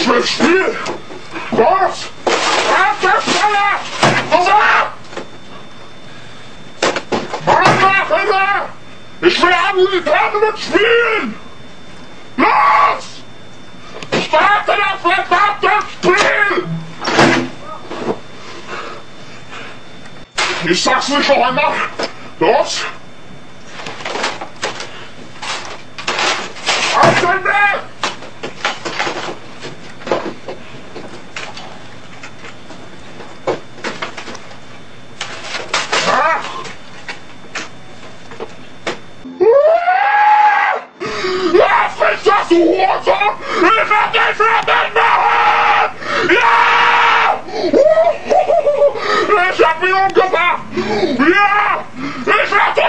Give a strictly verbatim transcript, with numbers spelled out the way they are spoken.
Ich will spielen! Los! Abgestellt! Los ab! Mann, Hilfe! Ich will Amerikaner mit spielen! Los! Starte das verdammte Spiel! Ich sag's nicht noch einmal! Los! Auf den Weg! Lass mich das, du Hurensohn! Ich werd dich fertig machen! Ja! Ich hab ihn umgebracht! Ja! Ich werd